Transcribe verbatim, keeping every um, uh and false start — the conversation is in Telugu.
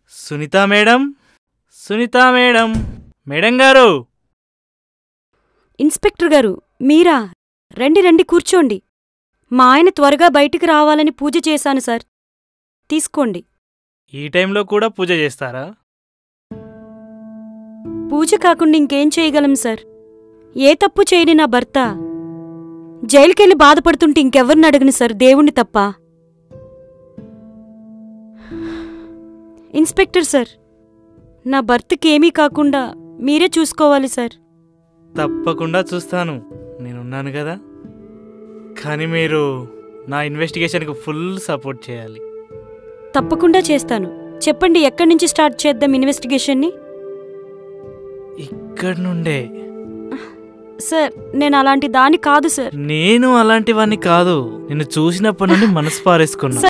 Sunitha madam, Sunitha madam, madam గారు. ఇన్స్పెక్టర్ గారు మీరా? రండి రండి కూర్చోండి. మా ఆయన త్వరగా బయటికి రావాలని పూజ చేశాను సార్, తీసుకోండి. ఈ టైంలో కూడా పూజ చేస్తారా? పూజ కాకుండా ఇంకేం చేయగలం సార్? ఏ తప్పు చేయని నా భర్త జైలుకెళ్ళి బాధపడుతుంటే ఇంకెవరిని అడగను సార్, దేవుణ్ణి తప్ప. ఇన్స్పెక్టర్ సార్, నా భర్తకేమీ కాకుండా మీరే చూసుకోవాలి సార్. తప్పకుండా చూస్తాను, నేనున్నాను కదా. కానీ మీరు నా ఇన్వెస్టిగేషన్కి ఫుల్ సపోర్ట్ చేయాలి. తప్పకుండా చేస్తాను. చెప్పండి, ఎక్కడి నుంచి స్టార్ట్ చేద్దాం ఇన్వెస్టిగేషన్ని? ఇక్కడి నుండే. సార్ నేను అలాంటి దాన్ని కాదు సార్. నేను అలాంటివన్నీ కాదు, నిన్ను చూసినప్పటి నుండి మనసు పారేసుకున్నా.